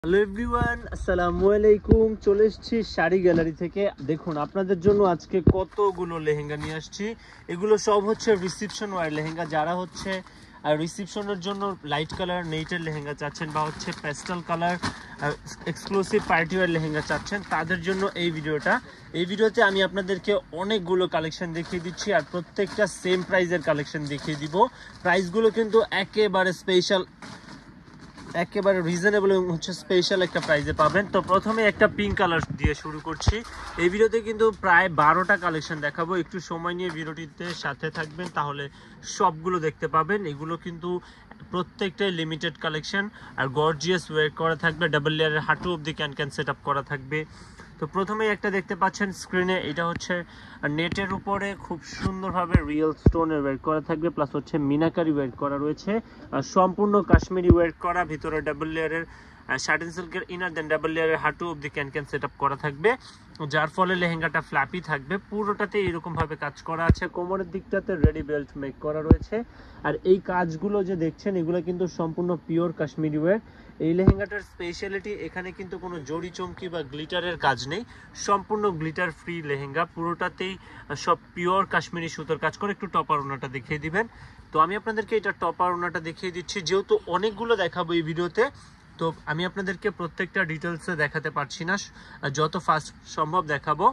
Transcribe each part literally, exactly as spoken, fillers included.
Hello everyone, আসসালামু আলাইকুম। চলে এসেছি শাড়ি গ্যালারি থেকে। দেখুন আপনাদের জন্য আজকে কতগুলো লেহেঙ্গা নিয়ে আসছি। এগুলো সব হচ্ছে রিসেপশন ওয়্যার লেহেঙ্গা। যারা হচ্ছে আর রিসেপশনের জন্য লাইট কালার নেটের লেহেঙ্গা চাচ্ছেন বা হচ্ছে pastel colour exclusive party wear lehenga চাচ্ছেন, তাদের জন্য এই ভিডিওটা। এই ভিডিওতে আমি আপনাদেরকে অনেকগুলো কালেকশন দেখিয়ে দিচ্ছি আর প্রত্যেকটা সেম প্রাইজের কালেকশন দেখিয়ে দিব। প্রাইসগুলো কিন্তু একেবারে স্পেশাল, একেবারে রিজনেবল এবং হচ্ছে স্পেশাল একটা প্রাইজে পাবেন। তো প্রথমে একটা পিঙ্ক কালার দিয়ে শুরু করছি। এই ভিডিওতে কিন্তু প্রায় বারোটা কালেকশন দেখাবো। একটু সময় নিয়ে ভিডিওটিতে সাথে থাকবেন, তাহলে সবগুলো দেখতে পাবেন। এগুলো কিন্তু প্রত্যেকটাই লিমিটেড কালেকশন আর গর্জিয়াস ওয়্যার করা থাকবে। ডাবল লেয়ারের হাঁটু অবধি ক্যান ক্যান সেট আপ করা থাকবে। তো প্রথমেই একটা দেখতে পাচ্ছেন স্ক্রিনে, এটা হচ্ছে নেটের উপরে খুব সুন্দরভাবে রিয়েল স্টোনের ওয়্যার করা থাকবে, প্লাস হচ্ছে মিনাকারি ওয়্যার করা রয়েছে আর সম্পূর্ণ কাশ্মীরি ওয়্যার করা। ভিতরে ডাবল লেয়ারের শার্টিন সিল্কের ইনার, দেন ডাবল লেয়ারের হাঁটু অবধি ক্যান ক্যান সেট আপ করা থাকবে, যার ফলে লেহেঙ্গাটা ফ্ল্যাপি থাকবে। পুরোটাতে এরকম ভাবে কাজ করা আছে। কোমরের দিকটাতে রেডি বেল্ট মেক করা রয়েছে। আর এই কাজগুলো যে দেখছেন, এগুলো কিন্তু সম্পূর্ণ পিওর কাশ্মীরি ওয়্যার। এই লেহেঙ্গাটার স্পেশালিটি, এখানে কিন্তু কোনো জড়ি চমকি বা গ্লিটারের কাজ নেই, সম্পূর্ণ গ্লিটার ফ্রি লেহেঙ্গা। পুরোটাতেই সব পিওর কাশ্মীরি সুতোর কাজ করে। একটু টপার ওনাটা দেখিয়ে দিবেন। তো আমি আপনাদেরকে এটা টপার ওনাটা দেখিয়ে দিচ্ছি, যেহেতু অনেকগুলো দেখাবো এই ভিডিওতে, তো আমি আপনাদেরকে প্রত্যেকটা ডিটেলসে দেখাতে পারছি না, যত ফাস্ট সম্ভব দেখাবো।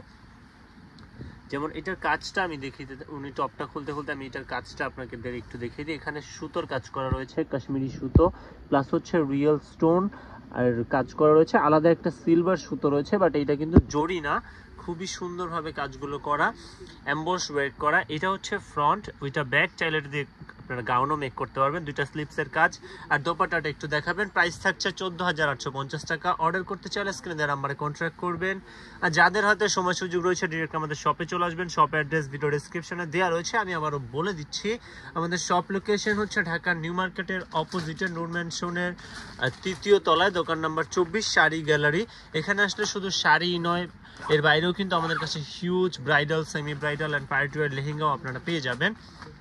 যেমন এটার কাজটা আমি দেখিয়ে দিই, উনি টপটা খুলতে খুলতে আমি এটার কাজটা আপনাকে একটু দেখিয়ে দিই। এখানে সুতোর কাজ করা রয়েছে, কাশ্মীরি সুতো, প্লাস হচ্ছে রিয়েল স্টোন আর কাজ করা রয়েছে। আলাদা একটা সিলভার সুতো রয়েছে, বাট এটা কিন্তু জড়ি না। খুবই সুন্দরভাবে কাজগুলো করা, এমবস ওয়্যার করা। এটা হচ্ছে ফ্রন্ট, ওইটা ব্যাক, চাইলে দিয়ে আপনারা গাউনও মেক করতে পারবেন। দুইটা স্লিপসের কাজ। আর দোপাট্টাটা একটু দেখাবেন। প্রাইস থাকছে চোদ্দো হাজার আটশো পঞ্চাশ টাকা। অর্ডার করতে চাইলে স্ক্রিনে দেওয়া নাম্বারে কন্ট্যাক্ট করবেন। আর যাদের হাতে সময় সুযোগ রয়েছে, ডিরেক্ট আমাদের শপে চলে আসবেন। শপ অ্যাড্রেস ভিডিও ডেসক্রিপশনে দেওয়া রয়েছে, আমি আবারও বলে দিচ্ছি। আমাদের শপ লোকেশন হচ্ছে ঢাকার নিউ মার্কেটের অপোজিটে নূর ম্যানশনের তৃতীয় তলায়, দোকান নাম্বার চব্বিশ, শাড়ি গ্যালারি। এখানে আসলে শুধু শাড়ি নয়, এর বাইরেও কিন্তু আমাদের কাছে huge bridal, semi bridal and party wear লেহেঙ্গাও আপনারা পেয়ে যাবেন।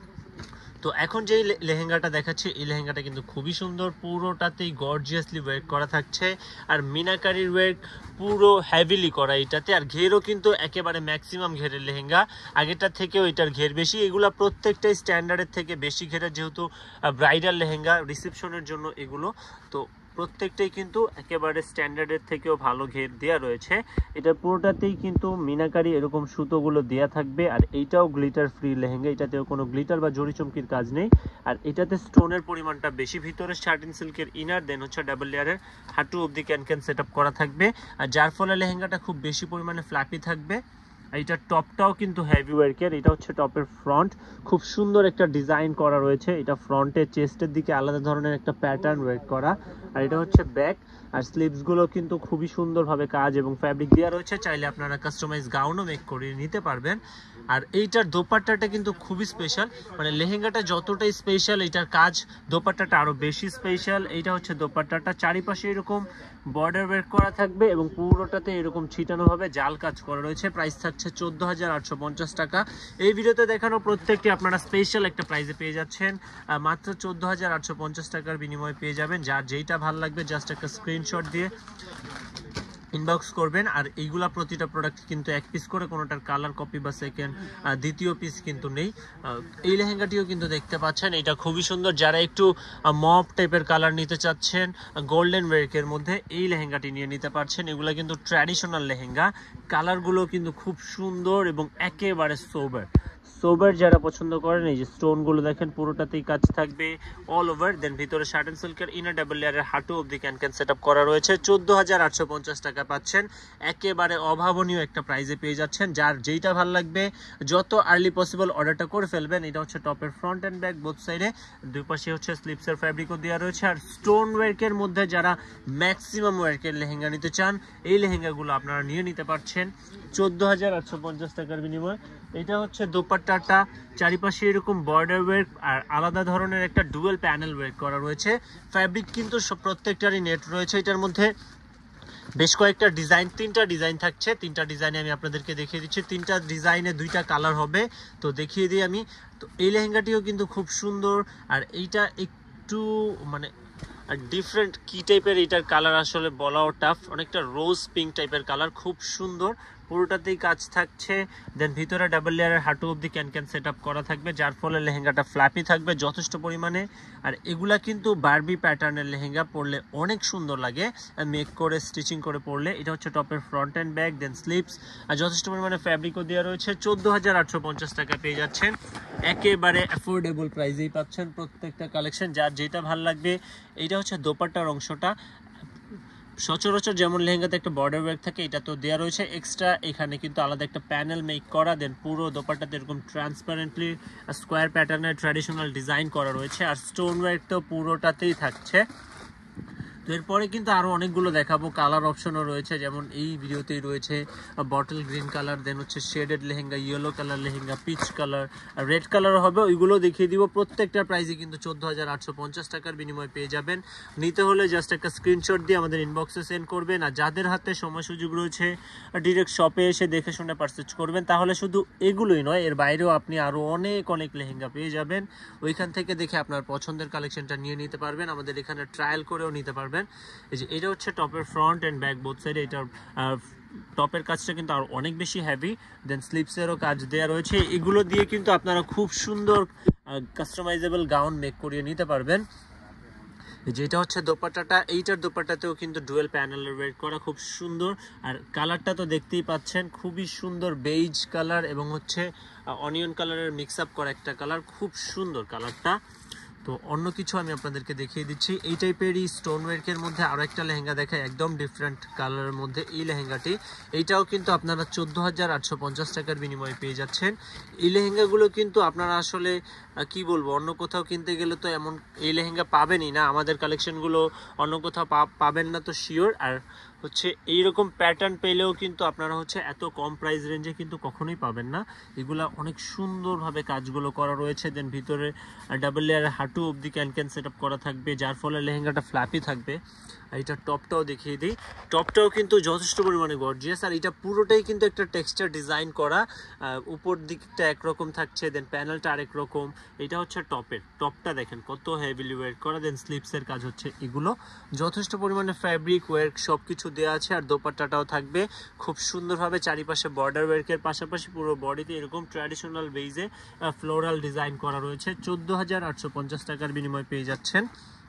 তো এখন যেই লেহেঙ্গাটা দেখাচ্ছি, এই লেহেঙ্গাটা কিন্তু খুবই সুন্দর। পুরোটাতেই গর্জিয়াসলি ওয়ার্ক করা থাকছে আর মিনাকারির ওয়ার্ক পুরো হেভিলি করা এটাতে। আর ঘেরও কিন্তু একেবারে ম্যাক্সিমাম ঘেরের লেহেঙ্গা, আগেরটার থেকেও এটার ঘের বেশি। এগুলা প্রত্যেকটাই স্ট্যান্ডার্ডের থেকে বেশি ঘেরের, যেহেতু ব্রাইডাল লেহেঙ্গা রিসেপশনের জন্য এগুলো। তো প্রত্যেকটাই কিন্তু একেবারে স্ট্যান্ডার্ডের থেকেও ভালো ঘের দেওয়া রয়েছে। এটা পুরোটাতেই কিন্তু মিনাকারি এরকম সুতোগুলো দেওয়া থাকবে। আর এইটাও গ্লিটার ফ্রি লেহেঙ্গা, এটাতেও কোনো গ্লিটার বা জড়ি চমকির কাজ নেই। আর এটাতে স্টোনের পরিমাণটা বেশি। ভিতরে শার্টিন সিল্কের ইনার, দেন হচ্ছে ডাবল লেয়ারের হাঁটু অবধি ক্যান ক্যান সেট আপ করা থাকবে, আর যার ফলে লেহেঙ্গাটা খুব বেশি পরিমাণে ফ্ল্যাপি থাকবে। এইটার টপটাও কিন্তু হেভি ওয়ার্কের। এটা হচ্ছে টপের ফ্রন্ট, খুব সুন্দর একটা ডিজাইন করা রয়েছে। এটা ফ্রন্টে চেস্টের দিকে আলাদা ধরনের একটা প্যাটার্ন ওয়ার্ক করা। আর এটা হচ্ছে ব্যাক, আর স্লিভসগুলো কিন্তু খুবই সুন্দরভাবে কাজ এবং ফ্যাব্রিক দেওয়া রয়েছে। চাইলে আপনারা কাস্টমাইজ গাউনও মেক করে নিতে পারবেন। আর এইটার দোপাট্টাটা কিন্তু খুবই স্পেশাল, মানে লেহেঙ্গাটা যতটাই স্পেশাল, এইটার কাজ দোপাট্টাটা আরও বেশি স্পেশাল। এইটা হচ্ছে দোপাট্টাটা, চারিপাশে এরকম বর্ডার ওয়ার্ক করা থাকবে এবং পুরোটাতে এরকম ছিটানোভাবে জাল কাজ করা রয়েছে। প্রাইস থাকছে চোদ্দো হাজার আটশো পঞ্চাশ টাকা। এই ভিডিওতে দেখানো প্রত্যেকটি আপনারা স্পেশাল একটা প্রাইসে পেয়ে যাচ্ছেন, মাত্র চোদ্দো হাজার আটশো পঞ্চাশ টাকার বিনিময়ে পেয়ে যাবেন। যার যেইটা ভালো লাগবে জাস্ট একটা স্ক্রিনশট দিয়ে ইনবক্স করবেন। আর এইগুলা প্রতিটা প্রোডাক্ট কিন্তু এক পিস করে, কোনোটার কালার কপি বা সেকেন্ড দ্বিতীয় পিস কিন্তু নেই। এই লেহেঙ্গাটিও কিন্তু দেখতে পাচ্ছেন, এটা খুবই সুন্দর। যারা একটু মপ টাইপের কালার নিতে চাচ্ছেন গোল্ডেন ওয়ার্কের মধ্যে, এই লেহেঙ্গাটি নিয়ে নিতে পারছেন। এগুলো কিন্তু ট্র্যাডিশনাল লেহেঙ্গা, কালারগুলো কিন্তু খুব সুন্দর এবং একেবারে সোবার সোবার যারা পছন্দ করেন। এই যে স্টোনগুলো দেখেন, পুরোটাতেই কাজ থাকবে অল ওভার। দেন ভিতরে শার্টেন সিল্কের ইনার, ডাবল লেয়ারের হাঁটু অবধি ক্যান ক্যান সেট আপ করা রয়েছে। চোদ্দো হাজার আটশো পঞ্চাশ টাকা পাচ্ছেন, একেবারে অভাবনীয় একটা প্রাইজে পেয়ে যাচ্ছেন। যার যেইটা ভালো লাগবে যত আর্লি পসিবল অর্ডারটা করে ফেলবেন। এটা হচ্ছে টপের ফ্রন্ট অ্যান্ড ব্যাক বোথ সাইডে, দুই পাশে হচ্ছে স্লিপসের ফ্যাব্রিকও দেওয়া রয়েছে। আর স্টোন ওয়ার্কের মধ্যে যারা ম্যাক্সিমাম ওয়ার্কের লেহেঙ্গা নিতে চান, এই লেহেঙ্গাগুলো আপনারা নিয়ে নিতে পারছেন চোদ্দো হাজার আটশো পঞ্চাশ টাকার বিনিময়ে। এটা হচ্ছে দোপাট্টাটা, চারিপাশে এরকম বর্ডার ওয়ার্ক আর আলাদা ধরনের একটা ডুয়েল প্যানেল ওয়ার্ক করা রয়েছে। ফ্যাব্রিক কিন্তু প্রত্যেকটারই নেট রয়েছে। এটার মধ্যে বেশ কয়েকটা ডিজাইন, তিনটা ডিজাইন থাকছে। তিনটা ডিজাইনে আমি আপনাদেরকে দেখিয়ে দিচ্ছি। তিনটা ডিজাইনে দুইটা কালার হবে, তো দেখিয়ে দিই আমি। তো এই লেহেঙ্গাটিও কিন্তু খুব সুন্দর। আর এইটা একটু মানে আর ডিফারেন্ট কি টাইপের এটার কালার আসলে বলাও টাফ, অনেকটা রোজ পিঙ্ক টাইপের কালার, খুব সুন্দর। পুরোটাতেই কাজ থাকছে, দেন ভিতরে ডাবল লেয়ারের হাঁটু অবধি ক্যান ক্যান সেট আপ করা থাকবে, যার ফলে লেহেঙ্গাটা ফ্ল্যাপি থাকবে যথেষ্ট পরিমাণে। আর এগুলা কিন্তু বারবি প্যাটার্নের লেহেঙ্গা, পরলে অনেক সুন্দর লাগে মেক করে স্টিচিং করে পরলে। এটা হচ্ছে টপের front and back, then slips, আর যথেষ্ট পরিমাণে ফ্যাব্রিকও দেওয়া রয়েছে। চোদ্দ হাজার আটশো পঞ্চাশ টাকা পেয়ে যাচ্ছেন, একেবারে অ্যাফোর্ডেবল প্রাইসেই পাচ্ছেন প্রত্যেকটা কালেকশন, যার যেটা ভালো লাগবে। এইটা হচ্ছে দোপাট্টার অংশটা, সচরাচর যেমন লেহেঙ্গাতে একটা বর্ডার ওয়ার্ক থাকে, এটা তো দেওয়া রয়েছে এক্সট্রা, এখানে কিন্তু আলাদা একটা প্যানেল মেক করা, দেন পুরো দোপাট্টাতে এরকম ট্রান্সপারেন্টলি স্কোয়ার প্যাটার্নের ট্র্যাডিশনাল ডিজাইন করা রয়েছে, আর স্টোন ওয়ার্ক তো পুরোটাতেই থাকছে। তো এরপরে কিন্তু আরও অনেকগুলো দেখাবো, কালার অপশনও রয়েছে, যেমন এই ভিডিওতেই রয়েছে বটল গ্রিন কালার, দেন হচ্ছে shaded lehenga, yellow colour lehenga, peach colour, আর রেড কালারও হবে, ওইগুলো দেখিয়ে দিব। প্রত্যেকটার প্রাইসে কিন্তু চোদ্দো হাজার আটশো পঞ্চাশ টাকার বিনিময়ে পেয়ে যাবেন। নিতে হলে জাস্ট একটা স্ক্রিনশট দিয়ে আমাদের ইনবক্সে সেন্ড করবেন, আর যাদের হাতে সময় সুযোগ রয়েছে ডিরেক্ট শপে এসে দেখে শুনে পারচেজ করবেন। তাহলে শুধু এগুলোই নয়, এর বাইরেও আপনি আরও অনেক অনেক লেহেঙ্গা পেয়ে যাবেন, ওইখান থেকে দেখে আপনার পছন্দের কালেকশনটা নিয়ে নিতে পারবেন, আমাদের এখানে ট্রায়াল করেও নিতে পারবেন। এই যে এটা হচ্ছে টপের ফ্রন্ট এন্ড ব্যাক বোথ সাইডে, এটার টপের কাজটা কিন্তু আর অনেক বেশি হেভি, দেন স্লিপসেরও কাজ দেওয়া রয়েছে। এগুলো দিয়ে কিন্তু আপনারা খুব সুন্দর কাস্টমাইজেবল গাউন মেক করিয়ে নিতে পারবেন। যেটা হচ্ছে দোপাট্টাটা, এইটার দোপাট্টাতেও কিন্তু ডুয়েল প্যানেলের ওয়ার্ক করা, খুব সুন্দর। আর কালারটা তো দেখতেই পাচ্ছেন, খুবই সুন্দর বেইজ কালার এবং হচ্ছে অনিয়ন কালারের মিক্স আপ করা একটা কালার, খুব সুন্দর কালারটা। তো অন্য কিছু আমি আপনাদেরকে দেখিয়ে দিচ্ছি। এই টাইপেরই স্টোন ওয়ার্কের মধ্যে আরও একটা লেহেঙ্গা দেখায়, একদম ডিফারেন্ট কালারের মধ্যে এই লেহেঙ্গাটি। এইটাও কিন্তু আপনারা চোদ্দো হাজার আটশো পঞ্চাশ টাকার বিনিময়ে পেয়ে যাচ্ছেন। এই লেহেঙ্গাগুলো কিন্তু আপনারা আসলে কি বলবো, অন্য কোথাও কিনতে গেলে তো এমন এই লেহেঙ্গা পাবেনই না, আমাদের কালেকশনগুলো অন্য কোথাও পাবেন না তো শিওর। আর হচ্ছে এইরকম প্যাটার্ন পেলেও কিন্তু আপনারা হচ্ছে এত কম প্রাইস রেঞ্জে কিন্তু কখনোই পাবেন না। এগুলা অনেক সুন্দরভাবে কাজগুলো করা রয়েছে, দেন ভিতরে ডাবল লেয়ারের হাঁটু অবধি ক্যান ক্যান সেট আপ করা থাকবে, যার ফলে লেহেঙ্গাটা ফ্ল্যাপি থাকবে। আর এটা টপটাও দেখিয়ে দিই, টপটাও কিন্তু যথেষ্ট পরিমাণে গর্জিয়াস, আর এটা পুরোটাই কিন্তু একটা টেক্সচার ডিজাইন করা, উপর দিকটা একরকম থাকছে, দেন প্যানেলটা আরেক রকম। এটা হচ্ছে টপের, টপটা দেখেন কত হেভিলি ওয়ার্ক করা, দেন স্লিপসের কাজ হচ্ছে এগুলো, যথেষ্ট পরিমাণে ফ্যাব্রিক ওয়ার্ক সব কিছু দেওয়া আছে। আর দোপাট্টাটাও থাকবে খুব সুন্দরভাবে, চারিপাশে বর্ডার ওয়ার্কের পাশাপাশি পুরো বডিতে এরকম ট্র্যাডিশনাল বেইজে ফ্লোরাল ডিজাইন করা রয়েছে। চোদ্দো হাজার আটশো পঞ্চাশ টাকার বিনিময়ে পেয়ে যাচ্ছেন।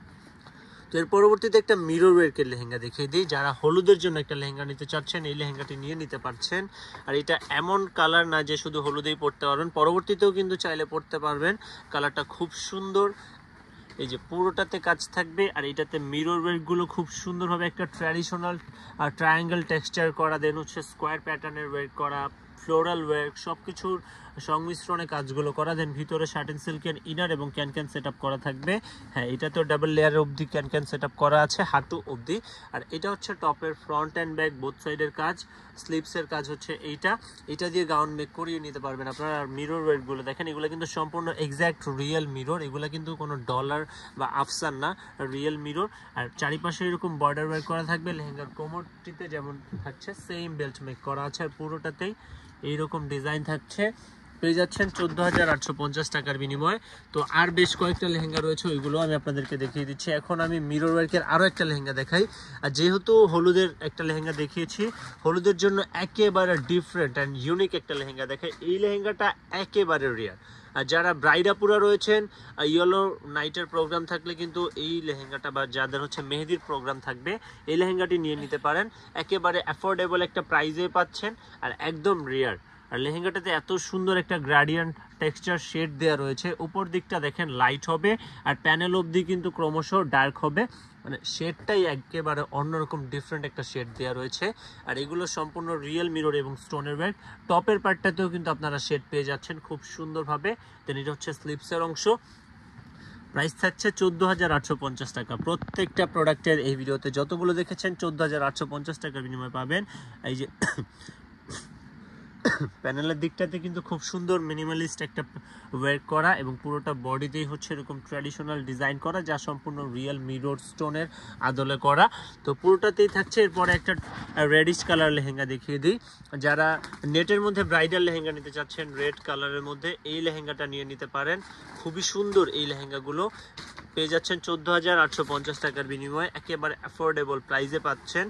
তো এর পরবর্তীতে একটা মিরর ওয়ার্কের লেহেঙ্গা দেখিয়ে দিই, যারা হলুদের জন্য একটা লেহেঙ্গা নিতে চাচ্ছেন এই লেহেঙ্গাটি নিয়ে নিতে পারছেন। আর এটা এমন কালার না যে শুধু হলুদেই পরতে পারবেন, পরবর্তীতেও কিন্তু চাইলে পরতে পারবেন। কালারটা খুব সুন্দর, এই যে পুরোটাতে কাজ থাকবে, আর এটাতে মিরর ওয়ার্কগুলো খুব সুন্দরভাবে একটা ট্র্যাডিশনাল আর ট্রায়াঙ্গেল টেক্সচার করা, দেন হচ্ছে স্কোয়ার প্যাটার্নের ওয়ার্ক করা, ফ্লোরাল ওয়ার্ক, সব কিছুর সংমিশ্রণে কাজগুলো করা, দেন ভিতরে শার্টেন সিল্কের ইনার এবং ক্যান ক্যান সেট আপ করা থাকবে। হ্যাঁ, এটা তো ডাবল লেয়ার অবধি ক্যান ক্যান সেট আপ করা আছে হাঁটু অবধি। আর এটা হচ্ছে টপের ফ্রন্ট অ্যান্ড ব্যাক বোথ সাইডের কাজ, স্লিপসের কাজ হচ্ছে এইটা, এটা দিয়ে গাউন মেক করিয়ে নিতে পারবেন আপনারা। আর মিরর ওয়ার্কগুলো দেখেন, এগুলো কিন্তু সম্পূর্ণ এক্স্যাক্ট রিয়েল মিরর, এগুলো কিন্তু কোনো ডলার বা আফসান না, রিয়েল মিরর। আর চারিপাশে এরকম বর্ডার ওয়ার্ক করা থাকবে, লেহেঙ্গার কোমরটিতে যেমন থাকছে সেম বেল্ট মেক করা আছে, আর পুরোটাতেই এইরকম ডিজাইন থাকছে। পেয়ে যাচ্ছেন চোদ্দো হাজার আটশো পঞ্চাশ টাকার বিনিময়ে। তো আর বেশ কয়েকটা লেহেঙ্গা রয়েছে, ওইগুলো আমি আপনাদেরকে দেখিয়ে দিচ্ছি। এখন আমি মিরর ওয়ার্কের আরও একটা লেহেঙ্গা দেখাই। আর যেহেতু হলুদের একটা লেহেঙ্গা দেখিয়েছি, হলুদের জন্য একেবারে ডিফারেন্ট অ্যান্ড ইউনিক একটা লেহেঙ্গা দেখাই। এই লেহেঙ্গাটা একেবারে রেয়ার, আর যারা ব্রাইডাপুরা রয়েছেন, ইয়েলো নাইটের প্রোগ্রাম থাকলে কিন্তু এই লেহেঙ্গাটা, বা যাদের হচ্ছে মেহেদির প্রোগ্রাম থাকবে এই লেহেঙ্গাটি নিয়ে নিতে পারেন। একেবারে অ্যাফোর্ডেবল একটা প্রাইজে পাচ্ছেন, আর একদম রেয়ার। আর লেহেঙ্গাটাতে এত সুন্দর একটা গ্রাডিয়েন্ট টেক্সচার শেড দেওয়া রয়েছে, উপর দিকটা দেখেন লাইট হবে, আর প্যানেল অবধি কিন্তু ক্রমশ ডার্ক হবে, মানে শেডটাই একেবারে অন্যরকম ডিফারেন্ট একটা শেড দেওয়া রয়েছে। আর এগুলো সম্পূর্ণ রিয়েল মিরর এবং স্টোনের ওয়ার্ক। টপের পার্টটাতেও কিন্তু আপনারা শেড পেয়ে যাচ্ছেন খুব সুন্দরভাবে। দেন এটা হচ্ছে স্লিপসের অংশ, প্রাইস থাকছে চোদ্দো হাজার আটশো পঞ্চাশ টাকা। প্রত্যেকটা প্রোডাক্টের এই ভিডিওতে যতগুলো দেখেছেন চোদ্দো হাজার আটশো পঞ্চাশ টাকার বিনিময়ে পাবেন। এই যে প্যানেলের দিকটাতে কিন্তু খুব সুন্দর মিনিমালিস্ট একটা ওয়ার্ক করা, এবং পুরোটা বডিতেই হচ্ছে এরকম ট্র্যাডিশনাল ডিজাইন করা, যা সম্পূর্ণ রিয়েল মিরর স্টোনের আদলে করা। তো পুরোটাতেই থাকছে। এরপরে একটা রেডিশ কালার লেহেঙ্গা দেখিয়ে দিই, যারা নেটের মধ্যে ব্রাইডাল লেহেঙ্গা নিতে চাচ্ছেন রেড কালারের মধ্যে, এই লেহেঙ্গাটা নিয়ে নিতে পারেন। খুবই সুন্দর এই লেহেঙ্গাগুলো, পেয়ে যাচ্ছেন চোদ্দ হাজার আটশো পঞ্চাশ টাকার বিনিময়ে, একেবারে অ্যাফোর্ডেবল প্রাইসে পাচ্ছেন।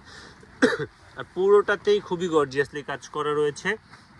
আর পুরোটাতেই খুবই গর্জিয়াসলি কাজ করা রয়েছে,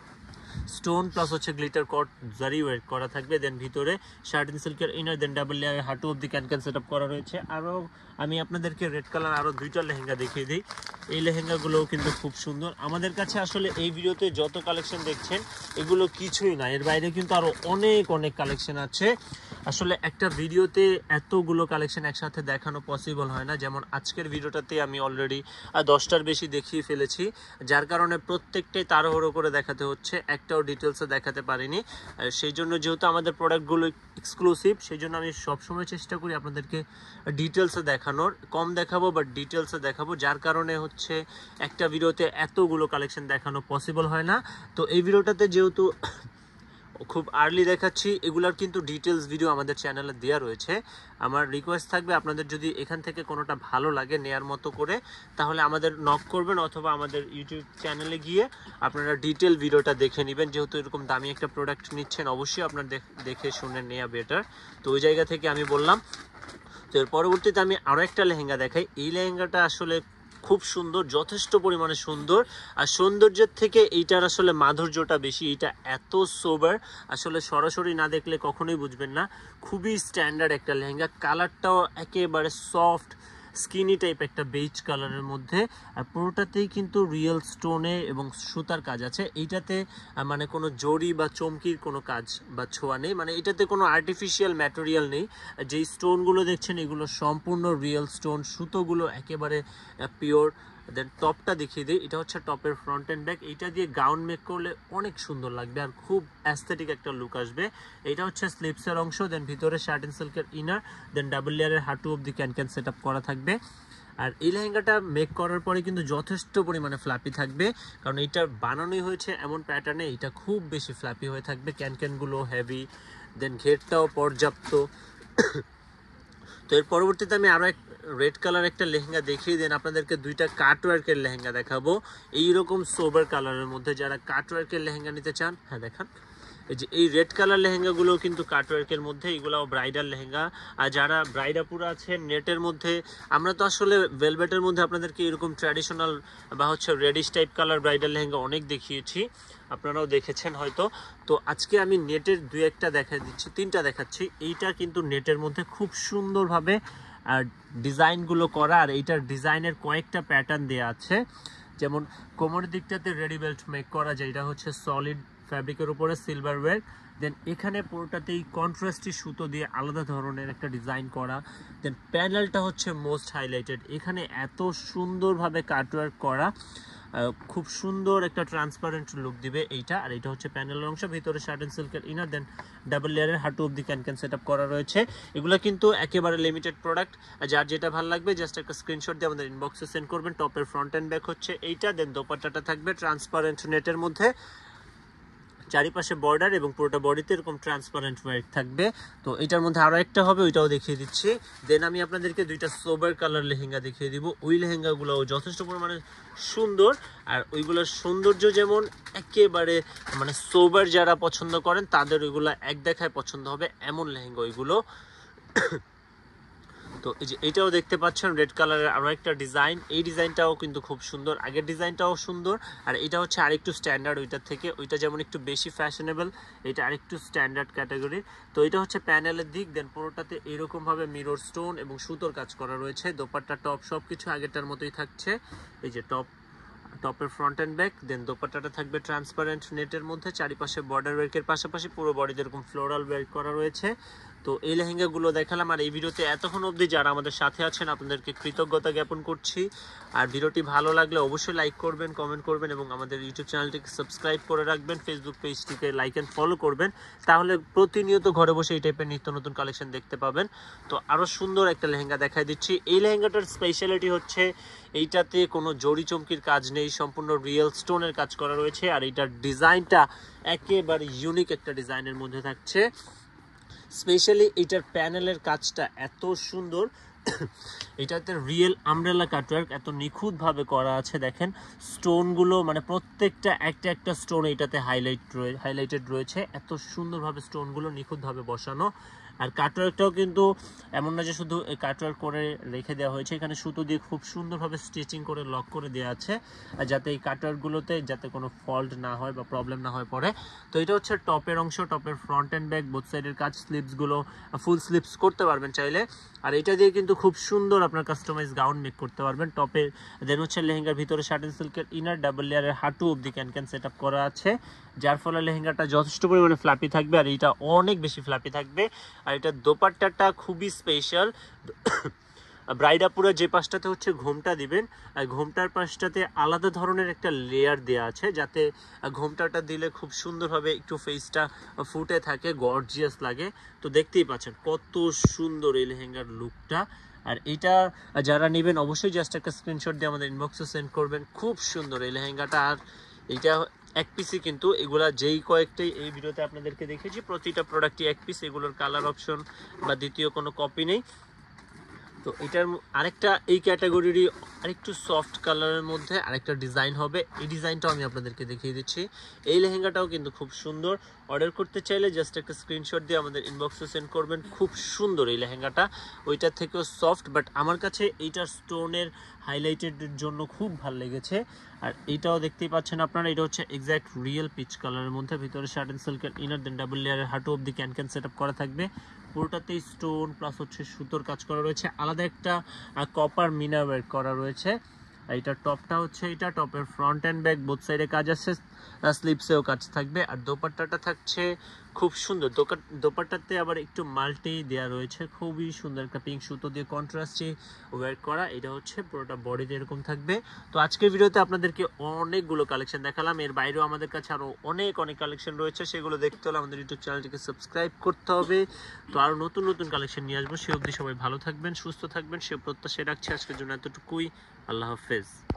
স্টোন প্লাস হচ্ছে গ্লিটার কট জারি ওয়ার্ক করা থাকবে। দেন ভিতরে শার্টিন সিল্কের ইনার, দেন ডাবল লেয়ারের হাঁটু অব্দি ক্যান ক্যান সেট আপ করা রয়েছে। আরও আমি আপনাদেরকে রেড কালার আরও দুইটা লেহেঙ্গা দেখিয়ে দিই। এই লেহেঙ্গাগুলোও কিন্তু খুব সুন্দর। আমাদের কাছে আসলে এই ভিডিওতে যত কালেকশন দেখছেন এগুলো কিছুই না, এর বাইরে কিন্তু আরও অনেক অনেক কালেকশন আছে। আসলে একটা ভিডিওতে এতগুলো কালেকশন একসাথে দেখানো পসিবল হয় না। যেমন আজকের ভিডিওটাতে আমি অলরেডি দশটার বেশি দেখিয়ে ফেলেছি, যার কারণে প্রত্যেকটাই তাড়াহুড়ো করে দেখাতে হচ্ছে, একটাও ডিটেলসে দেখাতে পারিনি। সেই জন্য যেহেতু আমাদের প্রোডাক্টগুলো এক্সক্লুসিভ, সেই জন্য আমি সবসময় চেষ্টা করি আপনাদেরকে ডিটেলসে দেখানোর, কম দেখাবো বাট ডিটেলসে দেখাবো, যার কারণে হচ্ছে একটা ভিডিওতে এতগুলো কালেকশন দেখানো পসিবল হয় না। তো এই ভিডিওটাতে যেহেতু খুব আর্লি দেখাচ্ছি, এগুলার কিন্তু ডিটেলস ভিডিও আমাদের চ্যানেলে দেওয়া রয়েছে। আমার রিকোয়েস্ট থাকবে আপনাদের যদি এখান থেকে কোনোটা ভালো লাগে নেয়ার মতো করে, তাহলে আমাদের নক করবেন অথবা আমাদের ইউটিউব চ্যানেলে গিয়ে আপনারা ডিটেল ভিডিওটা দেখে নেবেন। যেহেতু এরকম দামি একটা প্রোডাক্ট নিচ্ছেন, অবশ্যই আপনার দেখে শুনে নেওয়া বেটার। তো ওই জায়গা থেকে আমি বললাম। তো এর পরবর্তীতে আমি আরও একটা লেহেঙ্গা দেখাই। এই লেহেঙ্গাটা আসলে খুব সুন্দর, যথেষ্ট পরিমাণে সুন্দর। আর সৌন্দর্যের থেকে এইটার আসলে মাধুর্যটা বেশি। এইটা এত সোবার, আসলে সরাসরি না দেখলে কখনোই বুঝবেন না। খুবই স্ট্যান্ডার্ড একটা লেহেঙ্গা, কালারটাও একেবারে সফট স্কিনি টাইপ একটা বেজ কালারের মধ্যে। আর পুরোটাতেই কিন্তু রিয়েল স্টোনে এবং সুতার কাজ আছে। এইটাতে মানে কোনো জড়ি বা চমকির কোনো কাজ বা ছোঁয়া নেই, মানে এটাতে কোনো আর্টিফিশিয়াল ম্যাটেরিয়াল নেই। যেই স্টোনগুলো দেখছেন এগুলো সম্পূর্ণ রিয়েল স্টোন, সুতোগুলো একেবারে পিওর। দেন টপটা দেখিয়ে দিই, এটা হচ্ছে টপের ফ্রন্ট অ্যান্ড ব্যাক। এইটা দিয়ে গাউন মেক করলে অনেক সুন্দর লাগবে আর খুব অ্যাস্থেটিক একটা লুক আসবে। এটা হচ্ছে স্লিপসের অংশ, দেন ভিতরে শার্টিন সিল্কের ইনার, দেন ডাবল লেয়ারের হাঁটু অব্দি ক্যান ক্যান সেট আপ করা থাকবে। আর এই লেহেঙ্গাটা মেক করার পরে কিন্তু যথেষ্ট পরিমাণে ফ্ল্যাপি থাকবে, কারণ এইটা বানানোই হয়েছে এমন প্যাটার্নে, এটা খুব বেশি ফ্ল্যাপি হয়ে থাকবে। ক্যান ক্যানগুলো হেভি, দেন ঘেরটাও পর্যাপ্ত। তো এর পরবর্তীতে আমি আরও এক রেড কালার একটা লেহেঙ্গা দেখিয়ে দেন আপনাদেরকে। দুইটা কাটওয়ার্কের লেহেঙ্গা দেখাবো এইরকম সোবার কালারের মধ্যে। যারা কাটওয়ার্কের লেহেঙ্গা নিতে চান, হ্যাঁ দেখান। এই যে এই রেড কালার লেহেঙ্গাগুলো কিন্তু কাটওয়ার্কের মধ্যে, এগুলোও ব্রাইডাল লেহেঙ্গা। আর যারা ব্রাইডাপুরা আছেন নেটের মধ্যে, আমরা তো আসলে ভেলভেটের মধ্যে আপনাদেরকে এরকম ট্র্যাডিশনাল বা হচ্ছে reddish type colour bridal lehenga অনেক দেখিয়েছি, আপনারাও দেখেছেন হয়তো। তো আজকে আমি নেটের দুই একটা দেখা দিচ্ছি, তিনটা দেখাচ্ছি। এইটা কিন্তু নেটের মধ্যে খুব সুন্দরভাবে আর ডিজাইনগুলো করা, আর এইটার ডিজাইনের কয়েকটা প্যাটার্ন দেওয়া আছে। যেমন কোমরের দিকটাতে রেডি বেল্ট মেক করা, যেটা হচ্ছে সলিড ফ্যাব্রিকের উপরে সিলভার ওয়ার্ক। দেন এখানে পুরোটাতেই কন্ট্রাস্টি সুতো দিয়ে আলাদা ধরনের একটা ডিজাইন করা। দেন প্যানেলটা হচ্ছে মোস্ট হাইলাইটেড, এখানে এত সুন্দরভাবে কাটওয়ার্ক করা, খুব সুন্দর একটা ট্রান্সপারেন্ট লুক দিবে এইটা। আর এটা হচ্ছে প্যানেলের অংশ, ভিতরে শার্টেন সিল্কের ইনার, দেন ডাবল লেয়ারের হাঁটু অব্দি ক্যান ক্যান সেট আপ করা রয়েছে। এগুলো কিন্তু একেবারে লিমিটেড প্রোডাক্ট, যার যেটা ভালো লাগবে জাস্ট একটা স্ক্রিনশট দিয়ে আমাদের ইনবক্সে সেন্ড করবেন। টপের ফ্রন্ট অ্যান্ড ব্যাক হচ্ছে এইটা, দেন দোপাট্টাটা থাকবে ট্রান্সপারেন্ট নেটের মধ্যে, চারিপাশে বর্ডার এবং পুরোটা বডিতে এরকম ট্রান্সপারেন্ট ওয়ার্ক থাকবে। তো এটার মধ্যে আরও একটা হবে, ওইটাও দেখিয়ে দিচ্ছি। দেন আমি আপনাদেরকে দুইটা সোবার কালার লেহেঙ্গা দেখিয়ে দিব। ওই লেহেঙ্গাগুলোও যথেষ্ট পরিমাণে সুন্দর, আর ওইগুলোর সৌন্দর্য যেমন একেবারে মানে সোবার যারা পছন্দ করেন তাদের ওইগুলো এক দেখায় পছন্দ হবে, এমন লেহেঙ্গা ওইগুলো। তো এই যে এটাও দেখতে পাচ্ছেন রেড কালারের আরও একটা ডিজাইন, এই ডিজাইনটাও কিন্তু খুব সুন্দর, আগের ডিজাইনটাও সুন্দর। আর এটা হচ্ছে আরেকটু স্ট্যান্ডার্ড ওইটার থেকে, ওইটা যেমন একটু বেশি ফ্যাশনেবল, এটা আরেকটু স্ট্যান্ডার্ড ক্যাটাগরির। তো এটা হচ্ছে প্যানেলের দিক, দেন পুরোটাতে এরকমভাবে মিরর স্টোন এবং সুতোর কাজ করা রয়েছে। দোপাট্টা টপ সব কিছু আগেরটার মতোই থাকছে। এই যে টপ, টপের ফ্রন্ট অ্যান্ড ব্যাক, দেন দোপাট্টাটা থাকবে ট্রান্সপারেন্ট নেটের মধ্যে, চারিপাশে বর্ডার ওয়ার্কের পাশাপাশি পুরো বডিতে এরকম ফ্লোরাল ওয়ার্ক করা রয়েছে। তো এই লেহেঙ্গাগুলো দেখালাম, আর এই ভিডিওতে এতক্ষণ অবধি যারা আমাদের সাথে আছেন আপনাদেরকে কৃতজ্ঞতা জ্ঞাপন করছি। আর ভিডিওটি ভালো লাগলে অবশ্যই লাইক করবেন, কমেন্ট করবেন এবং আমাদের ইউটিউব চ্যানেলটিকে সাবস্ক্রাইব করে রাখবেন, ফেসবুক পেজটিকে লাইক অ্যান্ড ফলো করবেন, তাহলে প্রতিনিয়ত ঘরে বসে এই টাইপের নিত্য নতুন কালেকশন দেখতে পাবেন। তো আরও সুন্দর একটা লেহেঙ্গা দেখাই দিচ্ছি। এই লেহেঙ্গাটার স্পেশালিটি হচ্ছে এইটাতে কোনো জড়ি চমকির কাজ নেই, সম্পূর্ণ রিয়েল স্টোনের কাজ করা রয়েছে। আর এইটার ডিজাইনটা একেবারে ইউনিক একটা ডিজাইনের মধ্যে থাকছে। স্পেশালি এটার প্যানেলের কাজটা এত সুন্দর, এটাতে রিয়েল আমব্রেলা কাটওয়ার্ক এত নিখুঁতভাবে করা আছে। দেখেন স্টোনগুলো মানে প্রত্যেকটা একটা একটা স্টোন এটাতে হাইলাইট রয়ে হাইলাইটেড রয়েছে, এত সুন্দরভাবে স্টোনগুলো নিখুঁতভাবে বসানো। আর কাটওয়ার্কটাও কিন্তু এমন না যে শুধু কাটওয়ার্ক করে রেখে দেওয়া হয়েছে, এখানে সুতো দিয়ে খুব সুন্দরভাবে স্টিচিং করে লক করে দেওয়া আছে যাতে এই কাটওয়ার্কগুলোতে যাতে কোনো ফল্ট না হয় বা প্রবলেম না হয় পরে। তো এটা হচ্ছে টপের অংশ, টপের ফ্রন্ট অ্যান্ড ব্যাক বোথ সাইডের কাজ, স্লিপসগুলো ফুল স্লিপস করতে পারবেন চাইলে। আর এটা দিয়ে কিন্তু খুব সুন্দর আপনার কাস্টমাইজ গাউন মেক করতে পারবেন টপে। দেন হচ্ছে লেহেঙ্গার ভিতরে শার্টেন সিল্কের ইনার ডাবল লেয়ারের হাঁটু অবধি ক্যান ক্যান সেট আপ করা আছে, যার ফলে লেহেঙ্গাটা যথেষ্ট পরিমাণে ফ্ল্যাপি থাকবে আর এটা অনেক বেশি ফ্ল্যাপি থাকবে। আর এটা দোপাট্টাটা খুবই স্পেশাল। ব্রাইডাপুরে যে পাশটাতে হচ্ছে ঘোমটা দিবেন, আর ঘোমটার পাশটাতে আলাদা ধরনের একটা লেয়ার দেওয়া আছে যাতে ঘোমটাটা দিলে খুব সুন্দরভাবে একটু ফেসটা ফুটে থাকে, গর্জিয়াস লাগে। তো দেখতেই পাচ্ছেন কত সুন্দর এই লেহেঙ্গার লুকটা। আর এটা যারা নেবেন অবশ্যই জাস্ট একটা স্ক্রিনশট দিয়ে আমাদের ইনবক্সে সেন্ড করবেন। খুব সুন্দর এই লেহেঙ্গাটা। আর এইটা এক পিসই কিন্তু, এগুলা যেই কয়েকটাই এই ভিডিওতে আপনাদেরকে দেখেছি প্রতিটা প্রোডাক্টই এক পিস, এগুলোর কালার অপশন বা দ্বিতীয় কোনো কপি নেই। তো এটার আরেকটা এই ক্যাটাগরিরই আরেকটু সফট কালারের মধ্যে আরেকটা ডিজাইন হবে, এই ডিজাইনটাও আমি আপনাদেরকে দেখিয়ে দিচ্ছি। এই লেহেঙ্গাটাও কিন্তু খুব সুন্দর। অর্ডার করতে চাইলে জাস্ট একটা স্ক্রিনশট দিয়ে আমাদের ইনবক্সে সেন্ড করবেন। খুব সুন্দর এই লেহেঙ্গাটা, ওইটার থেকেও সফট, বাট আমার কাছে এইটার স্টোনের হাইলাইটের জন্য খুব ভালো লেগেছে। আর এইটাও দেখতেই পাচ্ছেন আপনারা, এটা হচ্ছে এক্স্যাক্ট রিয়েল পিচ কালারের মধ্যে, ভিতরে শার্ট এন্ড সিল্কের ইনার, দেন ডাবল লেয়ারের হাঁটু অব্দি ক্যান ক্যান সেট আপ করা থাকবে। পুরোটাতেই স্টোন প্লাস হচ্ছে সুতোর কাজ করা রয়েছে, আলাদা একটা কপার মিনা ওয়ার্ক করা রয়েছে। এইটার টপটা হচ্ছে এটা, টপের ফ্রন্ট অ্যান্ড ব্যাক বোথ সাইডে কাজ আছে, স্লিপসেও কাজ থাকবে। আর দোপাট্টাটা থাকছে খুব সুন্দর, দোপাট্টাতে আবার একটু মাল্টি দেওয়া রয়েছে, খুবই সুন্দর একটা পিঙ্ক সুতো দিয়ে কন্ট্রাস্টে ওয়ার্ক করা। এটা হচ্ছে পুরোটা বডিতে এরকম থাকবে। তো আজকের ভিডিওতে আপনাদেরকে অনেকগুলো কালেকশন দেখালাম, এর বাইরেও আমাদের কাছে আরও অনেক অনেক কালেকশন রয়েছে, সেগুলো দেখতে হলে আমাদের ইউটিউব চ্যানেলটিকে সাবস্ক্রাইব করতে হবে। তো আরও নতুন নতুন কালেকশন নিয়ে আসবো, সে অবধি সবাই ভালো থাকবেন, সুস্থ থাকবেন, সে প্রত্যাশা রাখছি। আজকের জন্য এতটুকুই, আল্লাহ হাফেজ।